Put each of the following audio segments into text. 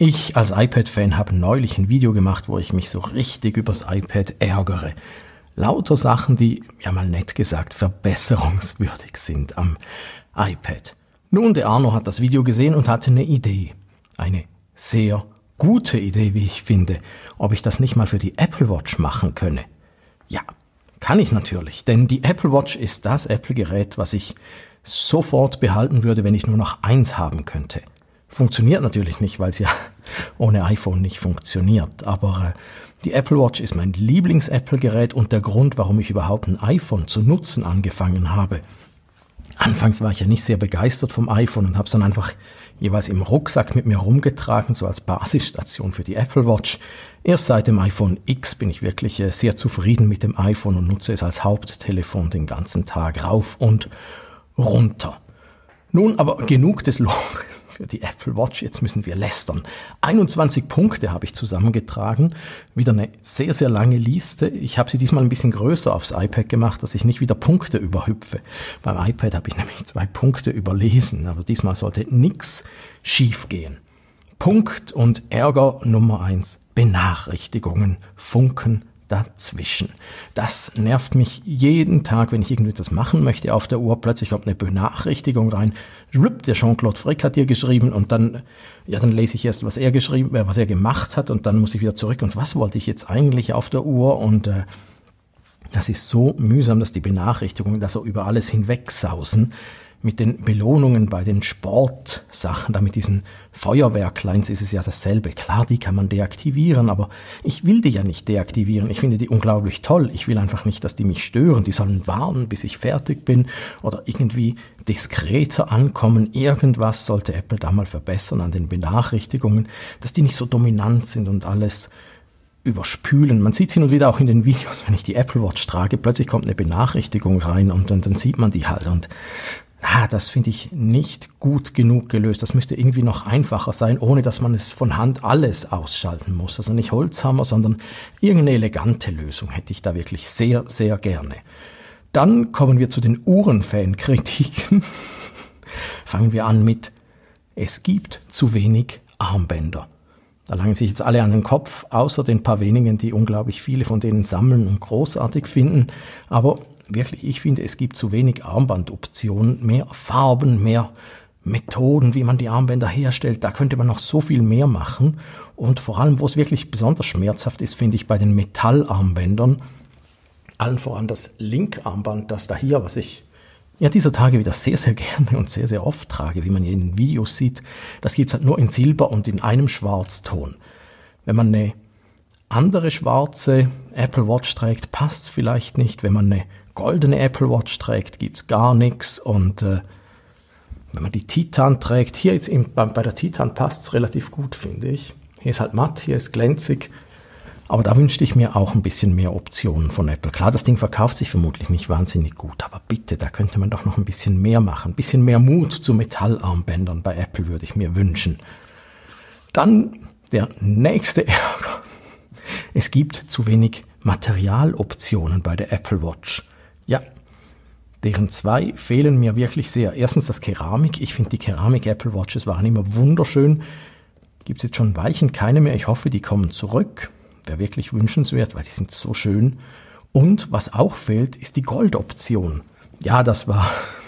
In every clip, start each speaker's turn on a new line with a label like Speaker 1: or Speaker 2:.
Speaker 1: Ich als iPad-Fan habe neulich ein Video gemacht, wo ich mich so richtig übers iPad ärgere. Lauter Sachen, die, ja mal nett gesagt, verbesserungswürdig sind am iPad. Nun, der Arno hat das Video gesehen und hatte eine Idee. Eine sehr gute Idee, wie ich finde, ob ich das nicht mal für die Apple Watch machen könne. Ja, kann ich natürlich, denn die Apple Watch ist das Apple-Gerät, was ich sofort behalten würde, wenn ich nur noch eins haben könnte. Funktioniert natürlich nicht, weil es ja ohne iPhone nicht funktioniert, aber die Apple Watch ist mein Lieblings-Apple-Gerät und der Grund, warum ich überhaupt ein iPhone zu nutzen angefangen habe. Anfangs war ich ja nicht sehr begeistert vom iPhone und habe es dann einfach jeweils im Rucksack mit mir rumgetragen, so als Basisstation für die Apple Watch. Erst seit dem iPhone X bin ich wirklich sehr zufrieden mit dem iPhone und nutze es als Haupttelefon den ganzen Tag rauf und runter. Nun aber genug des Lobes für die Apple Watch, jetzt müssen wir lästern. 21 Punkte habe ich zusammengetragen, wieder eine sehr, sehr lange Liste. Ich habe sie diesmal ein bisschen größer aufs iPad gemacht, dass ich nicht wieder Punkte überhüpfe. Beim iPad habe ich nämlich 2 Punkte überlesen, aber diesmal sollte nichts schief gehen. Punkt und Ärger Nummer 1, Benachrichtigungen, Funken dazwischen. Das nervt mich jeden Tag, wenn ich irgendetwas machen möchte auf der Uhr. Plötzlich kommt eine Benachrichtigung rein. Der Jean-Claude Frick hat dir geschrieben und dann lese ich erst, was er gemacht hat und dann muss ich wieder zurück. Und was wollte ich jetzt eigentlich auf der Uhr? Und das ist so mühsam, dass die Benachrichtigungen da so über alles hinwegsausen. Mit den Belohnungen bei den Sportsachen, da mit diesen Feuerwerkleins ist es ja dasselbe. Klar, die kann man deaktivieren, aber ich will die ja nicht deaktivieren. Ich finde die unglaublich toll. Ich will einfach nicht, dass die mich stören. Die sollen warten, bis ich fertig bin oder irgendwie diskreter ankommen. Irgendwas sollte Apple da mal verbessern an den Benachrichtigungen, dass die nicht so dominant sind und alles überspülen. Man sieht es hin und wieder auch in den Videos, wenn ich die Apple Watch trage. Plötzlich kommt eine Benachrichtigung rein und dann sieht man die halt und das finde ich nicht gut genug gelöst. Das müsste irgendwie noch einfacher sein, ohne dass man es von Hand alles ausschalten muss. Also nicht Holzhammer, sondern irgendeine elegante Lösung hätte ich da wirklich sehr, sehr gerne. Dann kommen wir zu den Uhrenfan-Kritiken. Fangen wir an mit, es gibt zu wenig Armbänder. Da langen sich jetzt alle an den Kopf, außer den paar wenigen, die unglaublich viele von denen sammeln und großartig finden. Aber wirklich, ich finde, es gibt zu wenig Armbandoptionen, mehr Farben, mehr Methoden, wie man die Armbänder herstellt. Da könnte man noch so viel mehr machen. Und vor allem, wo es wirklich besonders schmerzhaft ist, finde ich bei den Metallarmbändern, allen voran das Link-Armband, das da hier, was ich dieser Tage wieder sehr, sehr gerne und sehr, sehr oft trage, wie man hier in den Videos sieht. Das gibt es halt nur in Silber und in einem Schwarzton. Wenn man eine andere schwarze Apple Watch trägt, passt es vielleicht nicht. Wenn man eine goldene Apple Watch trägt, gibt's gar nichts. Und wenn man die Titan trägt, hier jetzt bei der Titan passt's relativ gut, finde ich. Hier ist halt matt, hier ist glänzig. Aber da wünschte ich mir auch ein bisschen mehr Optionen von Apple. Klar, das Ding verkauft sich vermutlich nicht wahnsinnig gut, aber bitte, da könnte man doch noch ein bisschen mehr machen. Ein bisschen mehr Mut zu Metallarmbändern bei Apple würde ich mir wünschen. Dann der nächste Ärger. Es gibt zu wenig Materialoptionen bei der Apple Watch. Ja, deren 2 fehlen mir wirklich sehr. Erstens das Keramik. Ich finde, die Keramik Apple Watches waren immer wunderschön. Gibt es jetzt schon Weichen keine mehr. Ich hoffe, die kommen zurück. Wäre wirklich wünschenswert, weil die sind so schön. Und was auch fehlt, ist die Goldoption. Ja, das war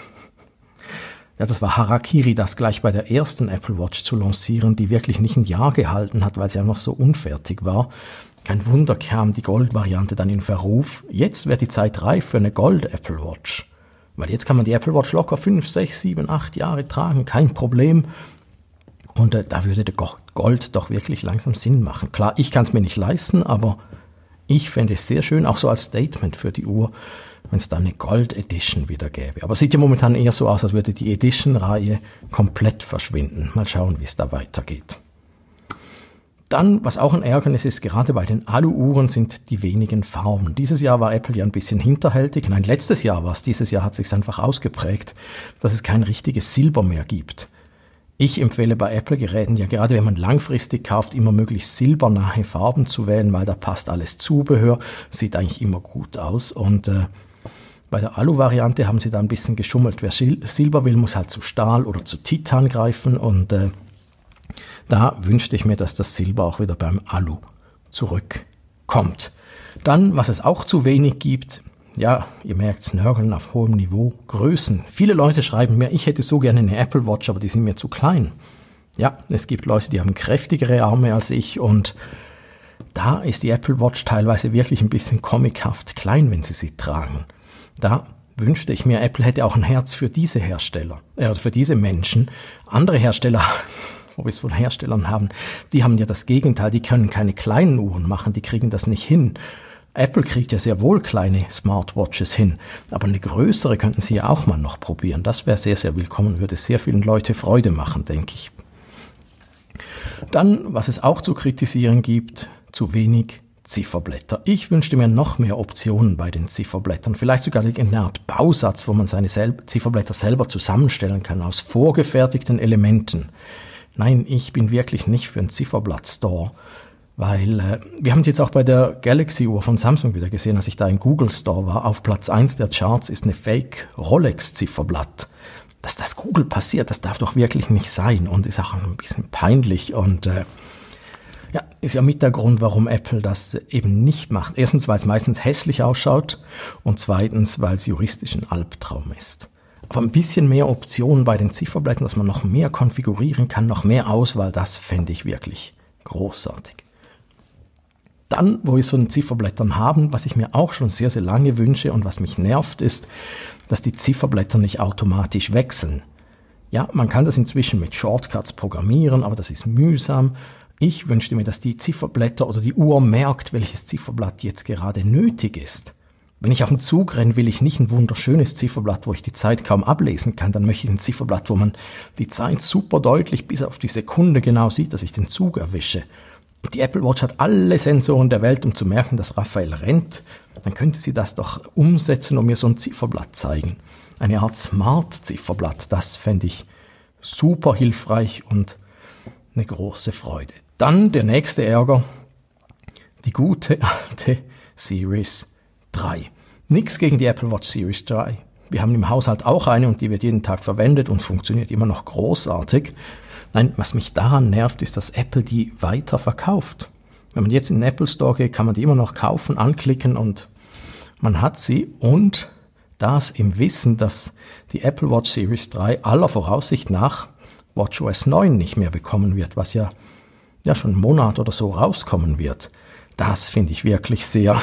Speaker 1: Harakiri, das gleich bei der ersten Apple Watch zu lancieren, die wirklich nicht ein Jahr gehalten hat, weil sie einfach so unfertig war. Kein Wunder kam die Gold-Variante dann in Verruf. Jetzt wäre die Zeit reif für eine Gold-Apple Watch. Weil jetzt kann man die Apple Watch locker 5, 6, 7, 8 Jahre tragen, kein Problem. Und da würde der Gold doch wirklich langsam Sinn machen. Klar, ich kann es mir nicht leisten, aber ich fände es sehr schön, auch so als Statement für die Uhr, wenn es da eine Gold Edition wieder gäbe. Aber es sieht ja momentan eher so aus, als würde die Edition-Reihe komplett verschwinden. Mal schauen, wie es da weitergeht. Dann, was auch ein Ärgernis ist, gerade bei den Alu-Uhren sind die wenigen Farben. Dieses Jahr war Apple ja ein bisschen hinterhältig. Nein, letztes Jahr war es. Dieses Jahr hat es sich einfach ausgeprägt, dass es kein richtiges Silber mehr gibt. Ich empfehle bei Apple-Geräten, ja gerade wenn man langfristig kauft, immer möglichst silbernahe Farben zu wählen, weil da passt alles Zubehör, sieht eigentlich immer gut aus. Und bei der Alu-Variante haben sie da ein bisschen geschummelt. Wer Silber will, muss halt zu Stahl oder zu Titan greifen und Da wünschte ich mir, dass das Silber auch wieder beim Alu zurückkommt. Dann, was es auch zu wenig gibt, ja, ihr merkt's, Nörgeln auf hohem Niveau, Größen. Viele Leute schreiben mir, ich hätte so gerne eine Apple Watch, aber die sind mir zu klein. Ja, es gibt Leute, die haben kräftigere Arme als ich und da ist die Apple Watch teilweise wirklich ein bisschen comichaft klein, wenn sie tragen. Da wünschte ich mir, Apple hätte auch ein Herz für diese Hersteller, für diese Menschen. Andere Hersteller, wo wir es von Herstellern haben, die haben ja das Gegenteil, die können keine kleinen Uhren machen, die kriegen das nicht hin. Apple kriegt ja sehr wohl kleine Smartwatches hin, aber eine größere könnten sie ja auch mal noch probieren. Das wäre sehr, sehr willkommen, würde sehr vielen Leuten Freude machen, denke ich. Dann, was es auch zu kritisieren gibt, zu wenig Zifferblätter. Ich wünschte mir noch mehr Optionen bei den Zifferblättern, vielleicht sogar eine Art Bausatz, wo man seine Zifferblätter selber zusammenstellen kann aus vorgefertigten Elementen. Nein, ich bin wirklich nicht für einen Zifferblatt-Store, weil wir haben es jetzt auch bei der Galaxy-Uhr von Samsung wieder gesehen, als ich da im Google Store war. Auf Platz 1 der Charts ist eine Fake-Rolex-Zifferblatt. Dass das Google passiert, das darf doch wirklich nicht sein und ist auch ein bisschen peinlich und ja, ist ja mit der Grund, warum Apple das eben nicht macht. Erstens, weil es meistens hässlich ausschaut und zweitens, weil es juristisch ein Albtraum ist. Aber ein bisschen mehr Optionen bei den Zifferblättern, dass man noch mehr konfigurieren kann, noch mehr Auswahl, das fände ich wirklich großartig. Dann, wo wir so ein Zifferblättern haben, was ich mir auch schon sehr, sehr lange wünsche und was mich nervt, ist, dass die Zifferblätter nicht automatisch wechseln. Ja, man kann das inzwischen mit Shortcuts programmieren, aber das ist mühsam. Ich wünschte mir, dass die Zifferblätter oder die Uhr merkt, welches Zifferblatt jetzt gerade nötig ist. Wenn ich auf den Zug renne, will ich nicht ein wunderschönes Zifferblatt, wo ich die Zeit kaum ablesen kann. Dann möchte ich ein Zifferblatt, wo man die Zeit super deutlich bis auf die Sekunde genau sieht, dass ich den Zug erwische. Die Apple Watch hat alle Sensoren der Welt, um zu merken, dass Raphael rennt. Dann könnte sie das doch umsetzen und mir so ein Zifferblatt zeigen. Eine Art Smart-Zifferblatt, das fände ich super hilfreich und eine große Freude. Dann der nächste Ärger, die gute alte Series 3. Nichts gegen die Apple Watch Series 3. Wir haben im Haushalt auch eine und die wird jeden Tag verwendet und funktioniert immer noch großartig. Nein, was mich daran nervt, ist, dass Apple die weiter verkauft. Wenn man jetzt in den Apple Store geht, kann man die immer noch kaufen, anklicken und man hat sie. Und das im Wissen, dass die Apple Watch Series 3 aller Voraussicht nach WatchOS 9 nicht mehr bekommen wird, was ja schon einen Monat oder so rauskommen wird. Das finde ich wirklich sehr...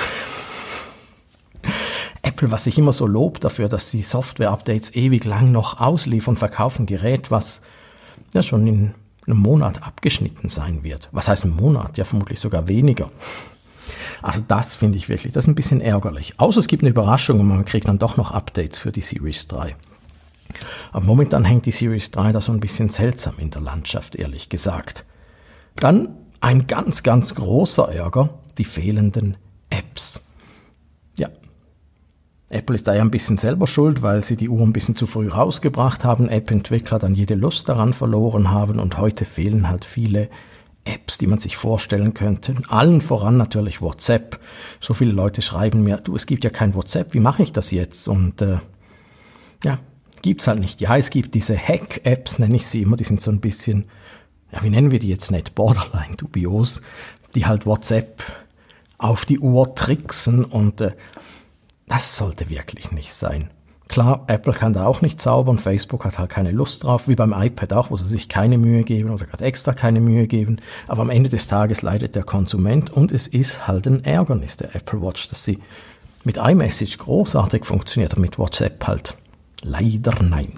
Speaker 1: Apple, was sich immer so lobt dafür, dass sie Software-Updates ewig lang noch ausliefern, verkaufen Gerät, was ja schon in einem Monat abgeschnitten sein wird. Was heißt ein Monat? Ja, vermutlich sogar weniger. Also das finde ich wirklich, das ist ein bisschen ärgerlich. Außer es gibt eine Überraschung und man kriegt dann doch noch Updates für die Series 3. Aber momentan hängt die Series 3 da so ein bisschen seltsam in der Landschaft, ehrlich gesagt. Dann ein ganz, ganz großer Ärger, die fehlenden Apps. Ja, Apple ist da ja ein bisschen selber schuld, weil sie die Uhr ein bisschen zu früh rausgebracht haben, App-Entwickler dann jede Lust daran verloren haben und heute fehlen halt viele Apps, die man sich vorstellen könnte. Allen voran natürlich WhatsApp. So viele Leute schreiben mir, du, es gibt ja kein WhatsApp, wie mache ich das jetzt? Und ja, gibt's halt nicht. Ja, es gibt diese Hack-Apps, nenne ich sie immer, die sind so ein bisschen, ja, wie nennen wir die jetzt nicht, borderline dubios, die halt WhatsApp auf die Uhr tricksen und das sollte wirklich nicht sein. Klar, Apple kann da auch nicht zaubern, Facebook hat halt keine Lust drauf, wie beim iPad auch, wo sie sich keine Mühe geben oder gerade extra keine Mühe geben, aber am Ende des Tages leidet der Konsument und es ist halt ein Ärgernis der Apple Watch, dass sie mit iMessage großartig funktioniert und mit WhatsApp halt leider nein.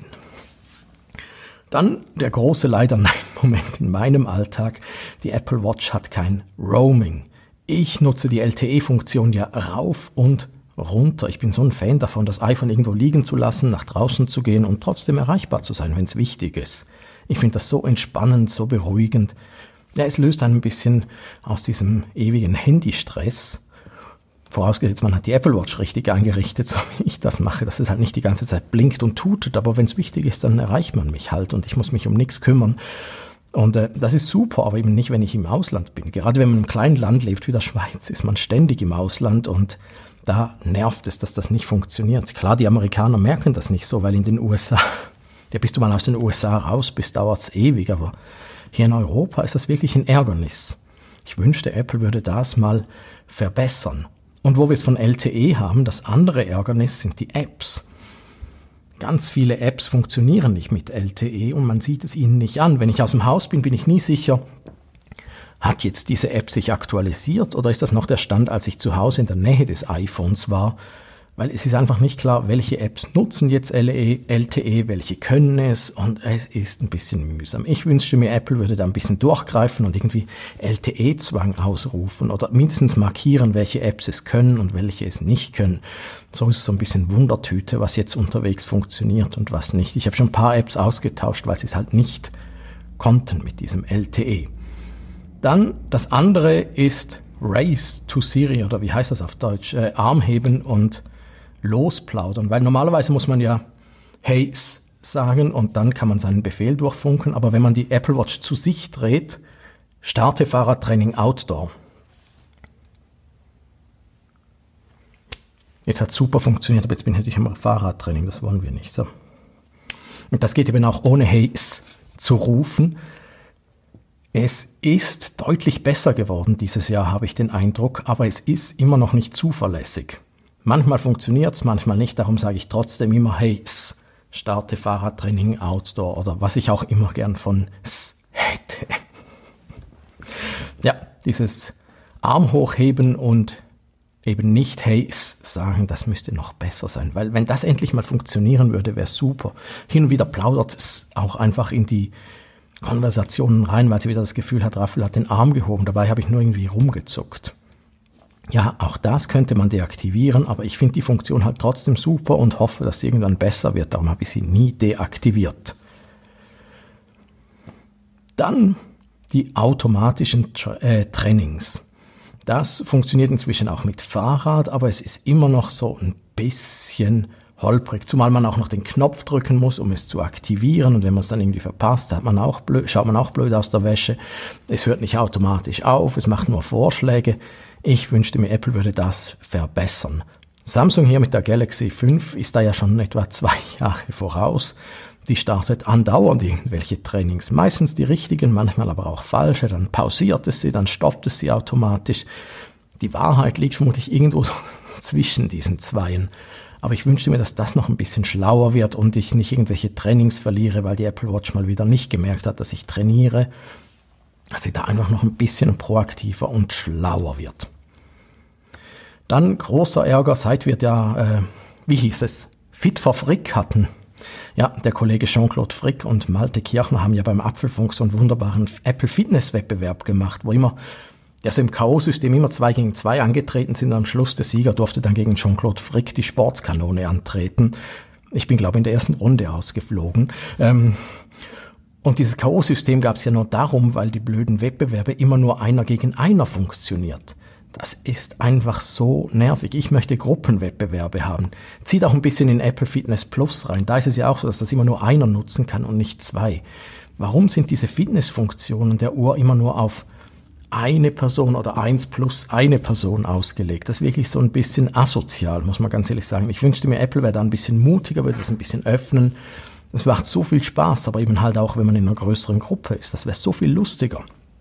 Speaker 1: Dann der große leider nein Moment in meinem Alltag, die Apple Watch hat kein Roaming. Ich nutze die LTE-Funktion ja rauf und runter. Ich bin so ein Fan davon, das iPhone irgendwo liegen zu lassen, nach draußen zu gehen und trotzdem erreichbar zu sein, wenn es wichtig ist. Ich finde das so entspannend, so beruhigend. Ja, es löst einen ein bisschen aus diesem ewigen Handystress. Vorausgesetzt, man hat die Apple Watch richtig eingerichtet, so wie ich das mache, dass es halt nicht die ganze Zeit blinkt und tutet, aber wenn es wichtig ist, dann erreicht man mich halt und ich muss mich um nichts kümmern. Und das ist super, aber eben nicht, wenn ich im Ausland bin. Gerade wenn man in einem kleinen Land lebt wie der Schweiz, ist man ständig im Ausland und da nervt es, dass das nicht funktioniert. Klar, die Amerikaner merken das nicht so, weil in den USA, ja, bis du mal aus den USA raus bist, dauert es ewig, aber Hier in Europa ist das wirklich ein Ärgernis. Ich wünschte, Apple würde das mal verbessern. Und wo wir es von LTE haben, das andere Ärgernis sind die Apps. Ganz viele Apps funktionieren nicht mit LTE und man sieht es ihnen nicht an. Wenn ich aus dem Haus bin, bin ich nie sicher, hat jetzt diese App sich aktualisiert oder ist das noch der Stand, als ich zu Hause in der Nähe des iPhones war? Weil es ist einfach nicht klar, welche Apps nutzen jetzt LTE, welche können es, und es ist ein bisschen mühsam. Ich wünschte mir, Apple würde da ein bisschen durchgreifen und irgendwie LTE-Zwang ausrufen oder mindestens markieren, welche Apps es können und welche es nicht können. So ist es so ein bisschen Wundertüte, was jetzt unterwegs funktioniert und was nicht. Ich habe schon ein paar Apps ausgetauscht, weil sie es halt nicht konnten mit diesem LTE. Dann das andere ist Race to Siri, oder wie heißt das auf Deutsch? Arm heben und losplaudern, weil normalerweise muss man ja Hey sagen und dann kann man seinen Befehl durchfunken, aber wenn man die Apple Watch zu sich dreht, starte Fahrradtraining Outdoor. Jetzt hat es super funktioniert, aber jetzt bin ich im Fahrradtraining, das wollen wir nicht. So. Und das geht eben auch ohne Hey zu rufen. Es ist deutlich besser geworden dieses Jahr, habe ich den Eindruck, aber es ist immer noch nicht zuverlässig. Manchmal funktioniert es, manchmal nicht, darum sage ich trotzdem immer, hey, starte Fahrradtraining Outdoor oder was ich auch immer gern von hätte. Ja, dieses Arm hochheben und eben nicht hey sagen, das müsste noch besser sein, weil wenn das endlich mal funktionieren würde, wäre es super. Hin und wieder plaudert es auch einfach in die Konversationen rein, weil sie wieder das Gefühl hat, Raphael hat den Arm gehoben, dabei habe ich nur irgendwie rumgezuckt. Ja, auch das könnte man deaktivieren, aber ich finde die Funktion halt trotzdem super und hoffe, dass sie irgendwann besser wird. Darum habe ich sie nie deaktiviert. Dann die automatischen Trainings. Das funktioniert inzwischen auch mit Fahrrad, aber es ist immer noch so ein bisschen holprig, zumal man auch noch den Knopf drücken muss, um es zu aktivieren, und wenn man es dann irgendwie verpasst, schaut man auch blöd aus der Wäsche. Es hört nicht automatisch auf, es macht nur Vorschläge. Ich wünschte mir, Apple würde das verbessern. Samsung hier mit der Galaxy 5 ist da ja schon etwa 2 Jahre voraus. Die startet andauernd irgendwelche Trainings, meistens die richtigen, manchmal aber auch falsche, dann pausiert es sie, dann stoppt es sie automatisch. Die Wahrheit liegt vermutlich irgendwo so zwischen diesen zweien. Aber ich wünschte mir, dass das noch ein bisschen schlauer wird und ich nicht irgendwelche Trainings verliere, weil die Apple Watch mal wieder nicht gemerkt hat, dass ich trainiere. Dass sie da einfach noch ein bisschen proaktiver und schlauer wird. Dann großer Ärger, seit wir Fit for Frick hatten. Ja, der Kollege Jean-Claude Frick und Malte Kirchner haben ja beim Apfelfunk so einen wunderbaren Apple-Fitness-Wettbewerb gemacht, wo immer im K.O.-System immer 2 gegen 2 angetreten sind. Am Schluss der Sieger durfte dann gegen Jean-Claude Frick die Sportskanone antreten. Ich bin, glaube ich, in der ersten Runde ausgeflogen. Und dieses K.O.-System gab es ja nur darum, weil die blöden Wettbewerbe immer nur einer gegen einer funktioniert. Das ist einfach so nervig. Ich möchte Gruppenwettbewerbe haben. Zieht auch ein bisschen in Apple Fitness Plus rein. Da ist es ja auch so, dass das immer nur einer nutzen kann und nicht 2. Warum sind diese Fitnessfunktionen der Uhr immer nur auf eine Person oder 1 plus eine Person ausgelegt? Das ist wirklich so ein bisschen asozial, muss man ganz ehrlich sagen. Ich wünschte mir, Apple wäre da ein bisschen mutiger, würde das ein bisschen öffnen. Es macht so viel Spaß, aber eben halt auch, wenn man in einer größeren Gruppe ist. Das wäre so viel lustiger.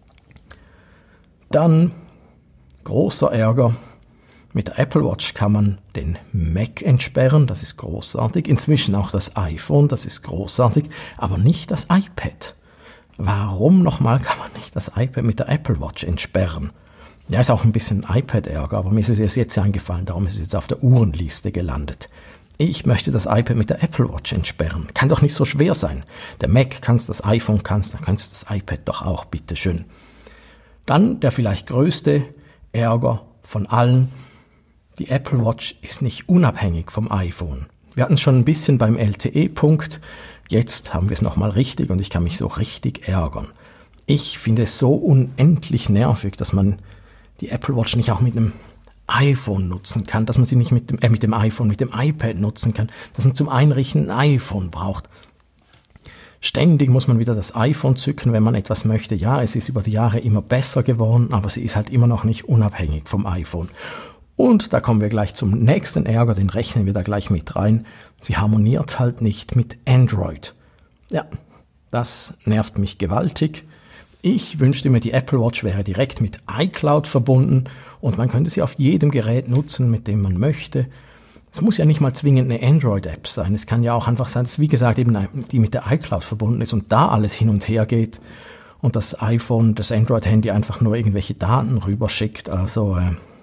Speaker 1: Dann großer Ärger. Mit der Apple Watch kann man den Mac entsperren, das ist großartig. Inzwischen auch das iPhone, das ist großartig, aber nicht das iPad. Warum nochmal kann man nicht das iPad mit der Apple Watch entsperren? Ja, ist auch ein bisschen iPad-Ärger, aber mir ist es erst jetzt eingefallen, darum ist es jetzt auf der Uhrenliste gelandet. Ich möchte das iPad mit der Apple Watch entsperren. Kann doch nicht so schwer sein. Der Mac kann's, das iPhone kann's, dann kannst du das iPad doch auch, bitteschön. Dann der vielleicht größte Ärger von allen. Die Apple Watch ist nicht unabhängig vom iPhone. Wir hatten es schon ein bisschen beim LTE-Punkt. Jetzt haben wir es nochmal richtig und ich kann mich so richtig ärgern. Ich finde es so unendlich nervig, dass man die Apple Watch nicht auch mit einem iPhone nutzen kann, dass man sie nicht mit dem iPad nutzen kann, dass man zum Einrichten ein iPhone braucht. Ständig muss man wieder das iPhone zücken, wenn man etwas möchte. Ja, es ist über die Jahre immer besser geworden, aber sie ist halt immer noch nicht unabhängig vom iPhone. Und da kommen wir gleich zum nächsten Ärger, den rechnen wir da gleich mit rein. Sie harmoniert halt nicht mit Android. Ja, das nervt mich gewaltig. Ich wünschte mir, die Apple Watch wäre direkt mit iCloud verbunden und man könnte sie auf jedem Gerät nutzen, mit dem man möchte. Es muss ja nicht mal zwingend eine Android-App sein. Es kann ja auch einfach sein, dass, wie gesagt, eben die mit der iCloud verbunden ist und da alles hin und her geht und das iPhone, das Android-Handy einfach nur irgendwelche Daten rüberschickt. Also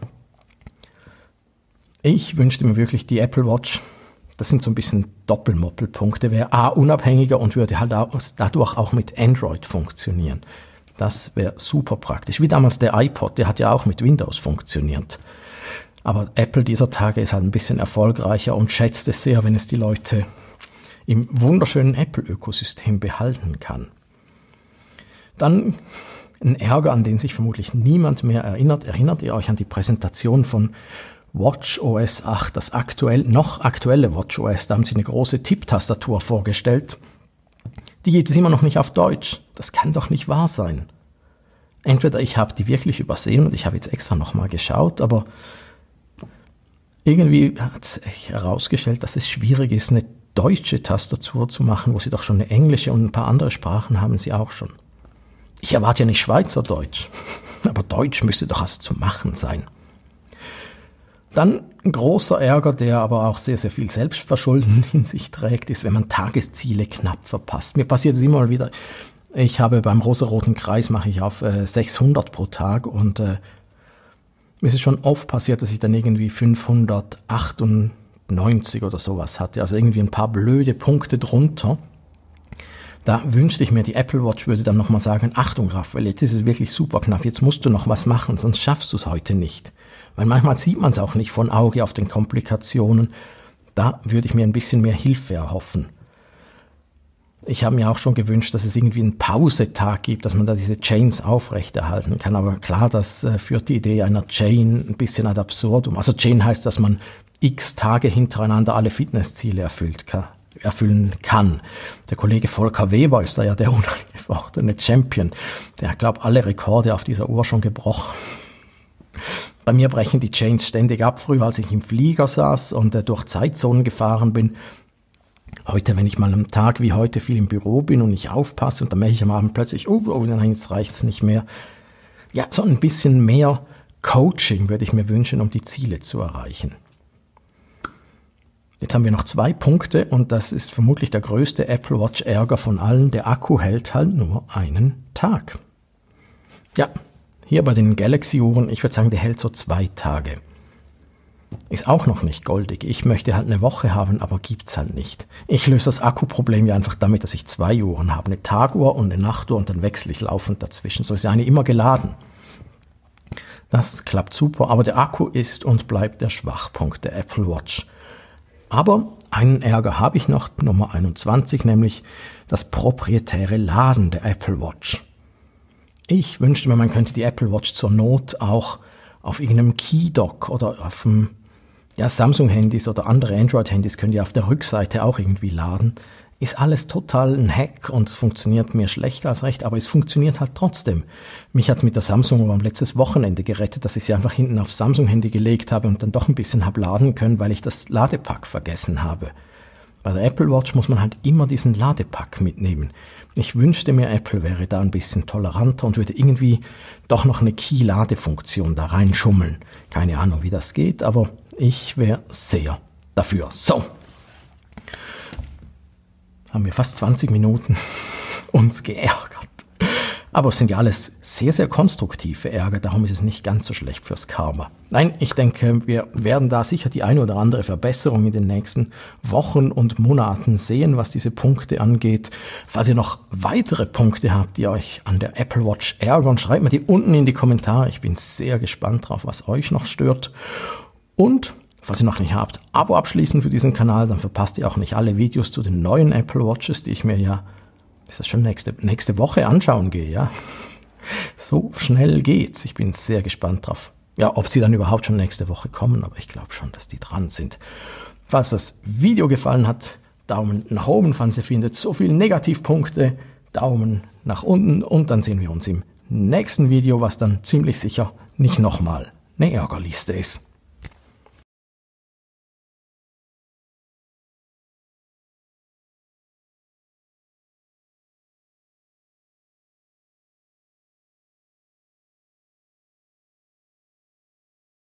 Speaker 1: ich wünschte mir wirklich, die Apple Watch, das sind so ein bisschen Doppelmoppelpunkte, wäre A, unabhängiger und würde halt dadurch auch mit Android funktionieren. Das wäre super praktisch. Wie damals der iPod, der hat ja auch mit Windows funktioniert. Aber Apple dieser Tage ist halt ein bisschen erfolgreicher und schätzt es sehr, wenn es die Leute im wunderschönen Apple-Ökosystem behalten kann. Dann ein Ärger, an den sich vermutlich niemand mehr erinnert. Erinnert ihr euch an die Präsentation von WatchOS 8, das noch aktuelle WatchOS? Da haben sie eine große Tipptastatur vorgestellt. Die gibt es immer noch nicht auf Deutsch. Das kann doch nicht wahr sein. Entweder ich habe die wirklich übersehen und ich habe jetzt extra nochmal geschaut, aber irgendwie hat sich herausgestellt, dass es schwierig ist, eine deutsche Tastatur zu machen, wo sie doch schon eine englische und ein paar andere Sprachen haben sie auch schon. Ich erwarte ja nicht Schweizerdeutsch, aber Deutsch müsste doch also zu machen sein. Dann ein großer Ärger, der aber auch sehr, sehr viel Selbstverschulden in sich trägt, ist, wenn man Tagesziele knapp verpasst. Mir passiert es immer mal wieder. Ich habe beim rosaroten Kreis, mache ich auf 600 pro Tag und mir ist es schon oft passiert, dass ich dann irgendwie 598 oder sowas hatte. Also irgendwie ein paar blöde Punkte drunter. Da wünschte ich mir, die Apple Watch würde dann nochmal sagen, Achtung Raphael, jetzt ist es wirklich super knapp, jetzt musst du noch was machen, sonst schaffst du es heute nicht. Weil manchmal sieht man es auch nicht von Auge auf den Komplikationen. Da würde ich mir ein bisschen mehr Hilfe erhoffen. Ich habe mir auch schon gewünscht, dass es irgendwie einen Pausetag gibt, dass man da diese Chains aufrechterhalten kann. Aber klar, das führt die Idee einer Chain ein bisschen ad absurdum. Also Chain heißt, dass man x Tage hintereinander alle Fitnessziele erfüllen kann. Der Kollege Volker Weber ist da ja der unangefochtene Champion. Der hat, glaube ich, alle Rekorde auf dieser Uhr schon gebrochen. Bei mir brechen die Chains ständig ab. Früher, als ich im Flieger saß und durch Zeitzonen gefahren bin. Heute, wenn ich mal am Tag wie heute viel im Büro bin und nicht aufpasse und dann merke ich am Abend plötzlich, nein, jetzt reicht's nicht mehr. Ja, so ein bisschen mehr Coaching würde ich mir wünschen, um die Ziele zu erreichen. Jetzt haben wir noch 2 Punkte und das ist vermutlich der größte Apple Watch Ärger von allen. Der Akku hält halt nur einen Tag. Ja, hier bei den Galaxy-Uhren, ich würde sagen, der hält so 2 Tage. Ist auch noch nicht goldig. Ich möchte halt eine Woche haben, aber gibt's halt nicht. Ich löse das Akkuproblem ja einfach damit, dass ich 2 Uhren habe. Eine Taguhr und eine Nachtuhr und dann wechsle ich laufend dazwischen. So ist eine immer geladen. Das klappt super, aber der Akku ist und bleibt der Schwachpunkt der Apple Watch. Aber einen Ärger habe ich noch, Nummer 21, nämlich das proprietäre Laden der Apple Watch. Ich wünschte mir, man könnte die Apple Watch zur Not auch auf irgendeinem Keydock oder auf dem Samsung-Handys oder andere Android-Handys können die auf der Rückseite auch irgendwie laden. Ist alles total ein Hack und es funktioniert mehr schlecht als recht, aber es funktioniert halt trotzdem. Mich hat es mit der Samsung am letztes Wochenende gerettet, dass ich sie einfach hinten aufs Samsung-Handy gelegt habe und dann doch ein bisschen habe laden können, weil ich das Ladepack vergessen habe. Bei der Apple Watch muss man halt immer diesen Ladepack mitnehmen. Ich wünschte mir, Apple wäre da ein bisschen toleranter und würde irgendwie doch noch eine Key-Ladefunktion da reinschummeln. Keine Ahnung, wie das geht, aber ich wäre sehr dafür. So, haben wir fast 20 Minuten uns geärgert. Aber es sind ja alles sehr, sehr konstruktive Ärger, darum ist es nicht ganz so schlecht fürs Karma. Nein, ich denke, wir werden da sicher die eine oder andere Verbesserung in den nächsten Wochen und Monaten sehen, was diese Punkte angeht. Falls ihr noch weitere Punkte habt, die euch an der Apple Watch ärgern, schreibt mir die unten in die Kommentare. Ich bin sehr gespannt drauf, was euch noch stört. Und falls ihr noch nicht habt, Abo abschließen für diesen Kanal, dann verpasst ihr auch nicht alle Videos zu den neuen Apple Watches, die ich mir ist das schon nächste Woche anschauen gehe, ja. So schnell geht's. Ich bin sehr gespannt drauf. Ja, ob sie dann überhaupt schon nächste Woche kommen, aber ich glaube schon, dass die dran sind. Falls das Video gefallen hat, Daumen nach oben, falls ihr findet so viele Negativpunkte, Daumen nach unten und dann sehen wir uns im nächsten Video, was dann ziemlich sicher nicht nochmal eine Ärgerliste ist.